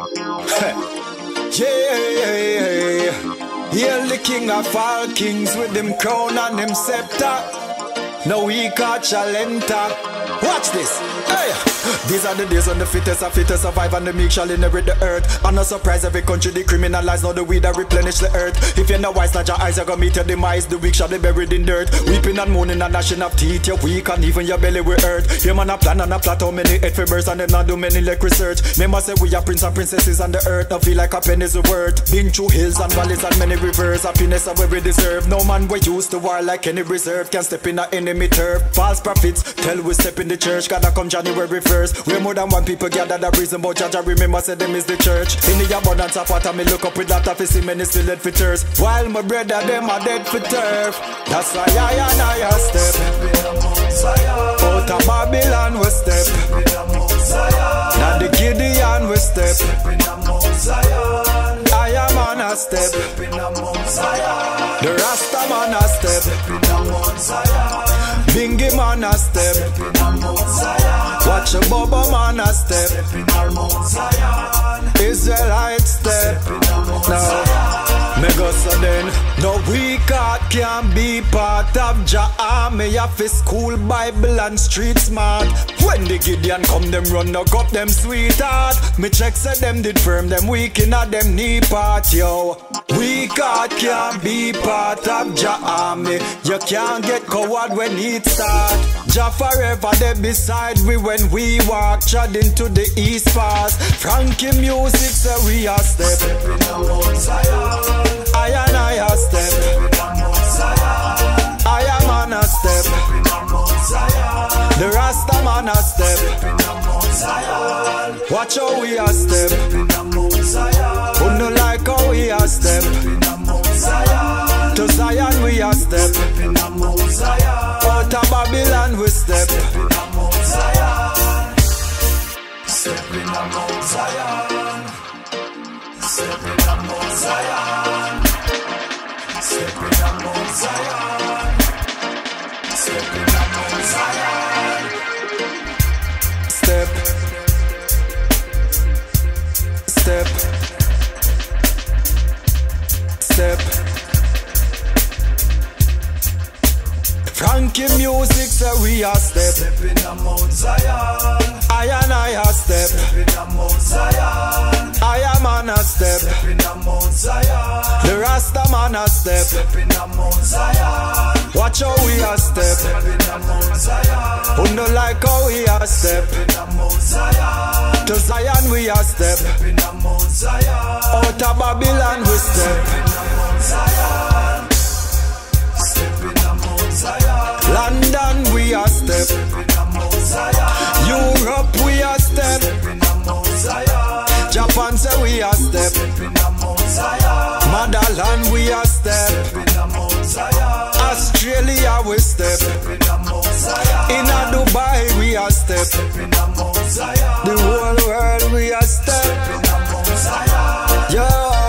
Yeah, hail the king of all kings with them crown and them scepter. Now we catch Chalenta. Watch this. Hey, these are the days when the fittest survive and the meek shall inherit the earth. And no surprise, every country decriminalize, now the weed that replenish the earth. If you're not wise, not your eyes, you're gonna meet your demise. The weak shall be buried in dirt. Weeping and moaning and gnashing of teeth. You're weak and even your belly will hurt. Yeah, man, a plan and a plot how many head for birds and them not do many like research. Remember say we are prince and princesses on the earth. Now feel like a penny's worth. Been through hills and valleys and many rivers. Happiness are where we deserve. No man we used to war like any reserve can step in a enemy turf. False prophets tell we step in the church. Gotta come January 1st. We're more than one people gather the reason but Jah remember say them is the church. In the abundance of water me look up with that of see many still dead for thirst. While my brother them are dead for turf. That's why I step out of Babylon we step. Now the Gideon we step. I am on a step. The Rasta man a step. Bingy man a step. Watch a Bubba man a step. Israelite step. Now, me go so then. No weak heart can be part of Jah army. Of his school Bible and street smart. When the Gideon come, them run knock up them sweetheart. Me check say them did firm, them weak in a them knee part, yo. Weak heart can be part of Jah army. You can't get coward when it start. Jah forever there beside we when we walk. Trod into the east pass. Frankie music say we a step. I and I a step. I am on a step. The Rasta man a step. Watch how we a step. Who no like how we a step. To Zion we a step. Out of Babylon we step. Step in a Mount Zion. Step in a Mount Zion. Step in a Mount Zion. Step in a Mount Zion. Step. Step. Step. Frankie music say we a step. Step in a Mount Zion. I and I a step. Step in a Mount Zion. I am on a step. Step in a Mount Zion. The Rasta man a step. Step in a Mount Zion. Watch how we a step. Step in a Mount Zion. Who no like how we a step. Step in a Mount Zion. To Zion we a step. Step in a Mount Zion. Out of Babylon we step. Step in a Mount Zion. Step in a Mount Zion. London we a step. Step in a Mount Zion. Europe we a step. Step in a Mount Zion. Japan say we a step. Step in a Mount Zion. Motherland we a step. Step in a Mount Zion. Australia we step. Step in a Mount Zion. In a Dubai we a step. Step in a Mount Zion. The whole world we a step. Step in a Mount Zion. Yeah.